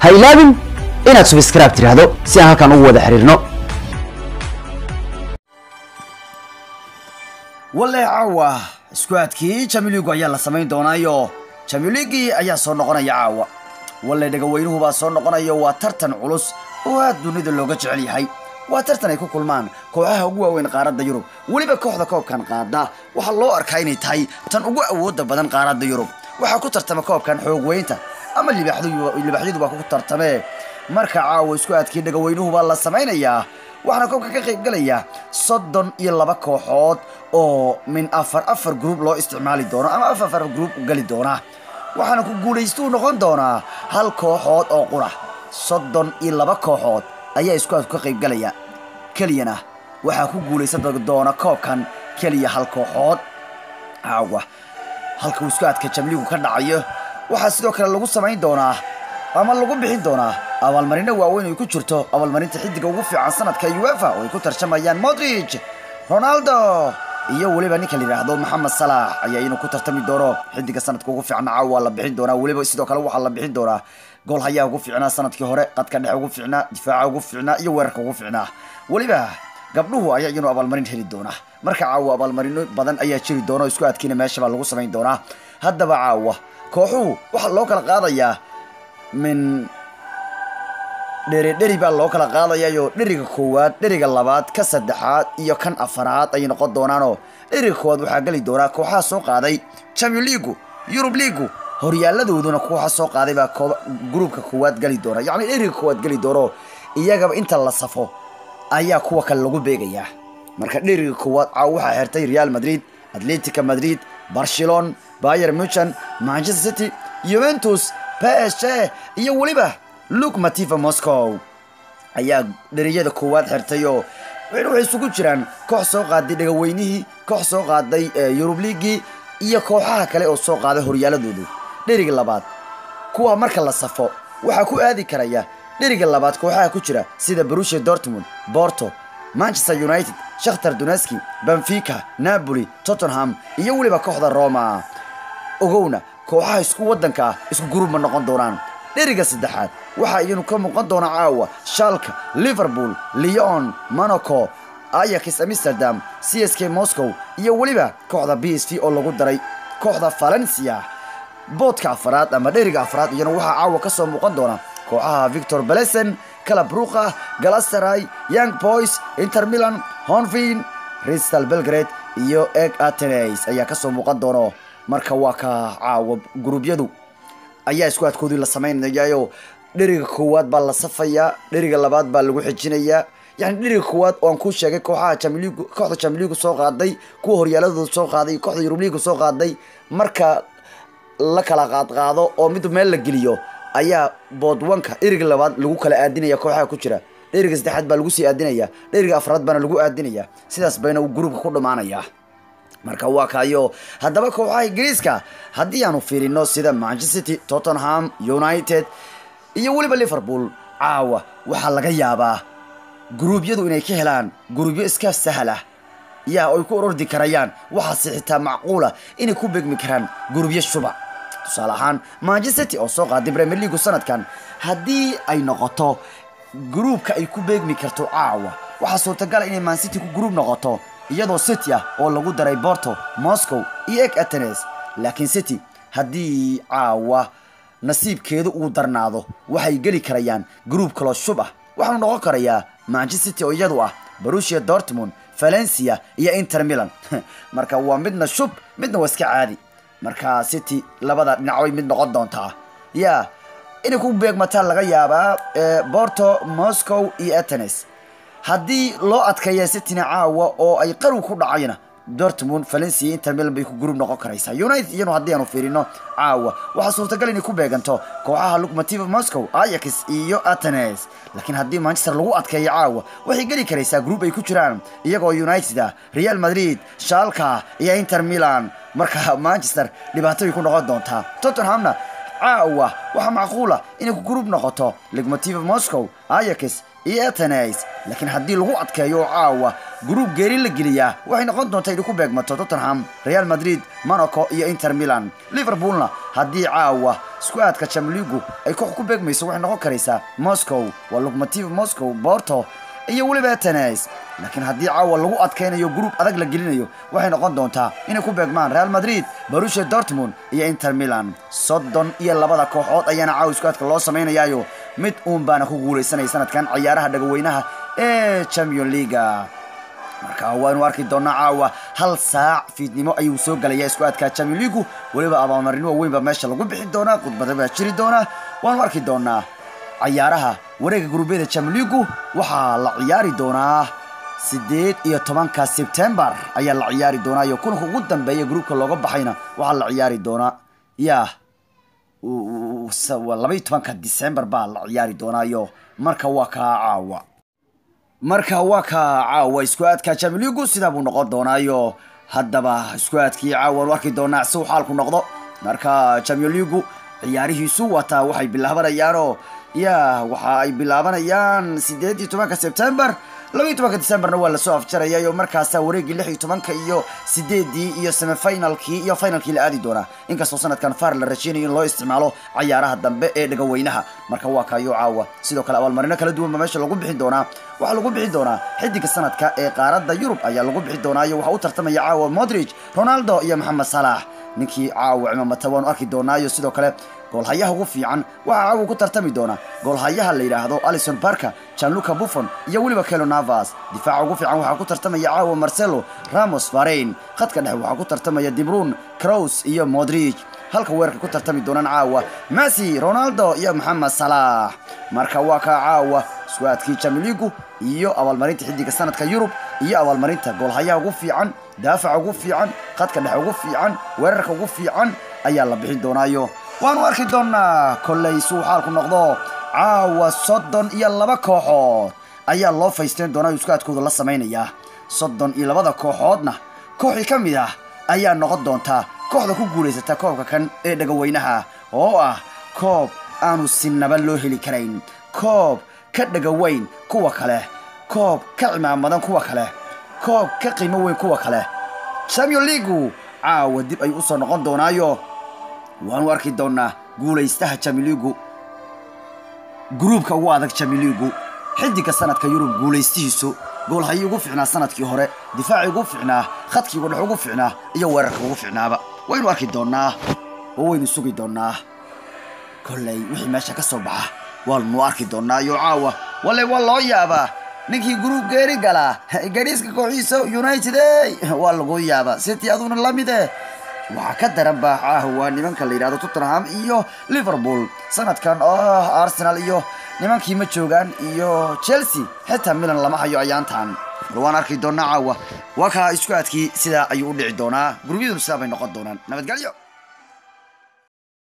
ilaabin inaad subscribe tiraahdo si aan halkan ugu wada xiriirno. والله عوا سكواتكي جاميليغو ayaa la sameyn doonaayo Champions ayaa soo noqonaya caawa والله dhagaweynuhu baa soo noqonayo waa tartan culus oo aad dunida looga jecel yahay waa tartan ay ku kulmaan kooxaha ugu waaweyn qaaradda Yurub waliba kooxda koobkan qaada waxa loo arkaa inay tahay tan ugu awoodda badan qaaradda Yurub waxa ku tartama koobkan xoog weynta ama libaxyadu baa ku tartamee marka caawa squadkii dhagaweynuhu baa la sameynayaa waxana koobka ka qayb galaya 32 kooxood oo min afar group loo isticmaali doono ama afar group u gali doona waxana ku guuleysto noqon doona hal kooxood oo qura 32 kooxood ayaa squadku ka qayb galaya kaliyana waxa ku guuleysan doona koobkan kaliya hal kooxood caawa halka squadka Champions ka dhacayo waxa sidoo kale lagu sameyn doonaa ama lagu bixin doonaa abaalmarinta waaweyn ay ku jirto abaalmarinta xidiga ugu fiican sanadka UEFA oo ay ku tartamayaan Modric, Ronaldo iyo waliba ninka la yiraahdo Mohamed Salah ayaa inuu ku tartami doono xidiga sanadka ugu fiican caawa la bixin doonaa waliba sidoo kale waxa la bixin doonaa gool hayaa ugu fiicnaa sanadkii hore qadka dhexe ugu fiicnaa difaaca ugu fiicnaa iyo weerarka ugu fiicnaa waliba gabdhuhu ayaa inuu abaalmarin heli doona marka caawa abaalmarino badan ayaa jiri doona isku adkiina meesha baa lagu sameyn doonaa haddaba caawa kooxuhu waxa loo kala qaadayaa من dheri baa loo kala qaadayo dheriga koowaad dheriga labaad ka saddexaad iyo kan afaraad ay noqon doonaano dheriga koowaad waxa gali doona kooxaha soo qaaday Champions League Europe League horyaaladooda kooxaha soo qaaday baa groupka koowaad gali doona yaani dheriga koowaad gali doono iyaga inta la safo ayaa kuwa kale lagu beegaya marka dheriga koowaad waxa xirtay Real Madrid Atletico Madrid Barcelona Bayern Munich Manchester City Juventus PSG iyo waliba Lokomotiv Moscow ayaa dhariyada koowaad xirtayo waxay isugu jiraan koox soo qaaday dhagaweynihii koox soo qaaday Europe League iyo kooxaha kale oo soo qaaday horyaaladooda dheriga labaad kuwa marka la safo waxa ku aadi karaya dheriga labaad kooxaha ku jira sida Borussia Dortmund, Porto, Manchester United, Shakhtar Donetsk, Benfica, Napoli, Tottenham iyo waliba kooxda Roma ogowna kooxaha isku wadanka isku group ma noqon doonaan dheriga saddexaad waxa iyanu ka muuqan doona caawa Schalke, Liverpool, Lyon, Monaco, Ajax Amsterdam, CSK Moscow iyo waliba kooxda PSV oo lagu daray kooxda Valencia boodka afraad ama dheriga afraad iyana waxa caawa ka soo muuqan doona kooxaha Victor Plzen, Club Brugge, Galatasaray, Young Boys, Inter Milan, Honvin, Crystal Belgrade iyo AEK Athens ayaa ka soo muuqan doona marka waa ka caawa gruubyadu ayaa isku adkoodii la sameeynayo dheriga koowaad baa la safaya dheriga labaad baa lagu xijinaya yani dheriga koowaad oo aan ku sheegay kooxda Champions League soo qaaday kuwa horyaaladooda soo qaaday kooxda Europe League soo qaaday marka la kala qaado oo mid meel la geliyo ayaa boodwanka dheriga labaad lagu kala aadinaya kooxaha ku jira dheriga saddexaad baa lagu sii aadinaya dheriga afraad baa lagu aadinaya sidaas bayna uu gruubka ku dhamaanaya marka waa kaayo haddaba kooxaha Ingiriiska haddii aanu fiirino sida Manchester City, Tottenham, United iyo waliba Liverpool caawa waxa laga yaabaa gruubyadu inay ka helaan gruubyo iska sahal ah yaa ay ku ordi karayaan waxa xitaa macquula inay ku beegmi karaan gruubyo shuba tusaale ahaan Manchester City oo soo qaaday Premier League sanadkan haddii ay noqoto gruubka ay ku beegmi karto caawa waxa suurtagal inay Man City ku gruub noqoto iyadoo City oo lagu daray Porto, Moscow iyo AEK Athens laakiin City haddii caawa nasiibkeedu uu darnaado waxay gali karayaan group kala shub ah waxaan noqon karayaa Manchester City oo iyadu ah Borussia Dortmund, Valencia iyo Inter Milan marka waa midna shub midna waa iska caadi marka City labada dhinac way mid noqon doontaa inay ku beegmataan laga yaabaa Porto, Moscow iyo Athens haddii loo adkeeyo City caawa oo ay qaru ku dhacayna Dortmund, Valencia, Inter Milan bay ku group noqon karaysaa United iyanu haddii aanu fiirino caawa waxa suurtagal inay ku beeganto kooxaha Lokomotiv Moscow, Ajax iyo Athens laakiin haddii Manchester lagu adkeeyo caawa waxay gali karaysaa group ay ku jiraan iyagoo United, Real Madrid, Schalke iyo Inter Milan marka Manchester dhibaato ay ku noqon doontaa Tottenhamna caawa waxa macquula inay ku group noqoto Lokomotiv Moscow, Ajax iyo Athens laakiin haddii lagu adkeeyo caawa group geeri la geliyaa waxay noqon doontaa inay ku beegmato Tottenham, Real Madrid, Monaco iyo Inter Milan. Liverpoolna haddii caawa squadka Champions League ay ku beegmayso waxay noqon karaysaa Moscow, Lokomotiv Moscow, Porto iyo waliba Atenas. laakiin haddii caawa lagu adkeynayo group adag la gelinayo waxay noqon doontaa inay ku beegmaan Real Madrid, Borussia Dortmund iyo Inter Milan. 32 kooxood ayaana caawa squadka loo sameynayaayo mid baana ku guuleysanay sanadkan ciyaaraha dhagaweynaha ee Champions League. marka waanu arki doonaa caawa hal saac fiidnimo ayuu soo galaya squadka Champions League waliba abaalmarino weynba meesha lagu bixin doonaa khudbada baa jiri doona waanu arki doonaa ciyaaraha wareega gruubyada Champions League waxaa la ciyaari doonaa 18 September ayaa la ciyaari doonaa iyo kulanka ugu dambeeya groupka looga baxayna waxaa la ciyaari doonaa 12 December baa la ciyaari doonaa iyo marka waa ka caawa squadka Champions League sida buu noqon doonaayo haddaba squadkii caawa waan arki doonaa soo xaalku noqdo marka Champions League ciyaarihiisu waxa waxay bilaabanayaan 18 September 12 December waa la soo afjaraya markaas wareegii 16 iyo 8 iyo semi-finalkii iyo finalkii la aadi doona inkastoo sanadkan far la rajeenayo in loo isticmaalo ciyaaraha dambe ee dhagaweynaha marka waa kayo caawa sidoo kale abaalmarino kala duwan meesha lagu bixin doona waxa lagu bixin doona xidiga sanadka ee qaaradda Yurub ayaa lagu bixin doona iyo waxa uu tartamaya caawa Modric, Ronaldo iyo Mohamed Salah. ninkii caawa cimaamada waan arki doonaa iyo sidoo kale goolhayaha ugu fiican waxa caawa ku tartami doona goolhayaha la yiraahdo Alisson Barker, Gianluca Buffon iyo waliba Keylor Navas. difaaca ugu fiican waxa ku tartamaya caawa Marcelo, Ramos, Varane. khadka dhexe waxa ku tartamaya De Bruyne, Kroos iyo Modric. halka weerarka ku tartami doonaan caawa Messi, Ronaldo iyo Mohamed Salah. marka waa ka caawa squadkii Champions League iyo abaalmarinta xidiga sanadka Yurub iyo abaalmarinta goolhayaha ugu fiican, daafaca ugu fiican, khadka dhexe ugu fiican, weerarka ugu fiican ayaa la bixin doonaayo waanu arki doonaa kolley suu xaalku noqdo caawa 32 kooxood ayaa loo faysteen doonaa squadkooda la sameynaya 32 kooxoodna kooxi kamid ah ayaa noqon doonta kooxda ku guuleysata koobka kan ee dhagaweynaha oo koob aanu sinaba loo heli karayn, koob ka dhagaweyn kuwa kale, koob ka cimaamadan kuwa kale, koob ka qiimo weyn kuwa kale. Champions League caawa dib ay u soo noqon doonaayo waanu arki doonaa guuleystaha Champions League groupka ugu adag Champions League xidiga sanadka Yurub guuleystihiisu goolhayi ugu fiicnaa sanadkii hore, difaaci ugu fiicnaa, khadkii ugu dhex ugu fiicnaa iyo weerarka ugu fiicnaaba waynu arki doonaa oo waynu sugi doonaa kolley wixii meesha ka soo baxa waanu arki doonaa iyo caawa waa loo yaabaa ninkii group geeri gala Ingiriiska kooxiisa United waa lagu yaabaa City aduna lamide waxa ka daran waa nimanka la yiraahdo Tottenham iyo Liverpool sanadkan Arsenal iyo nimankii ma joogaan iyo Chelsea xitaa Milan lama hayo ayaantan waan arki doonaa caawa waa ka isku adkii sida ayuu u dhici doonaa gurubyadu sida bay noqon doonaan nabadgelyo.